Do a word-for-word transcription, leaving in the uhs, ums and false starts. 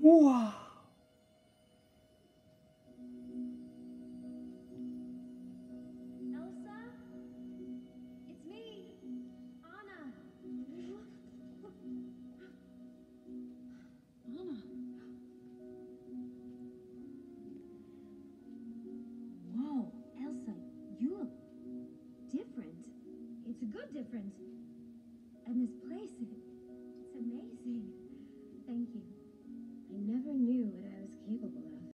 Wow. Elsa? It's me, Anna. Anna. Whoa, Elsa, you look different. It's a good different. And this place, it, it's amazing. Thank you. I never knew what I was capable